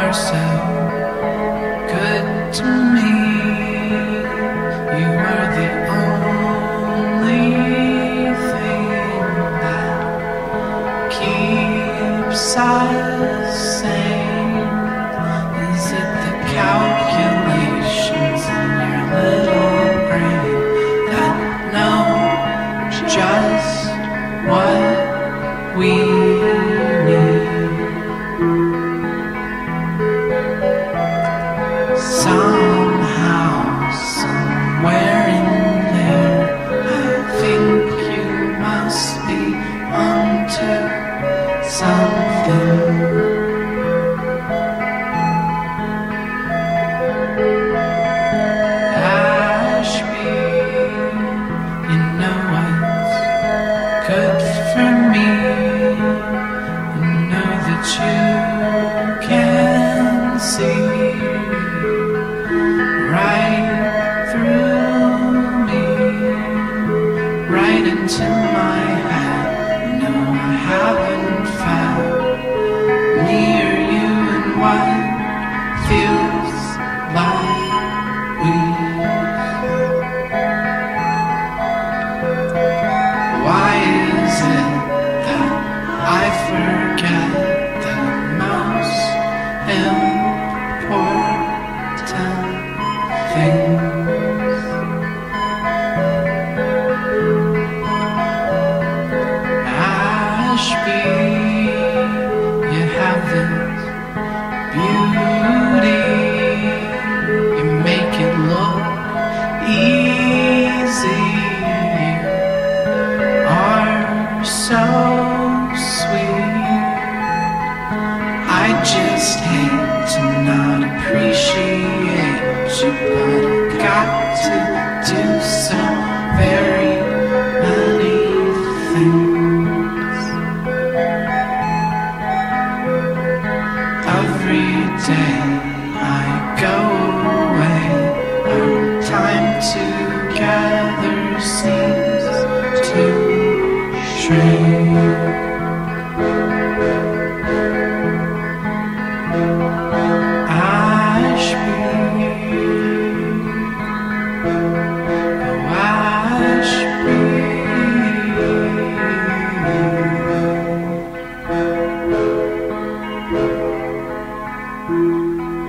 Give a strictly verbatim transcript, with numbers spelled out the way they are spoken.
are so good to me. You are the only thing that keeps us sane. Is it the calculations in your little brain that know just what we need? Somehow, somewhere in there, I think you must be onto something. Ashby, you know what's good for me. You know that you can see right through me, right into my head. No, I haven't found me or you and what feels like we. Why is it that I forget the most important things? Ashby, you have this beauty. You make it look easy. You are so sweet. I just hate to not appreciate you, but I've got to do so very many things. Every day I go away, our time together seems to shrink. Ashby, oh Ashby.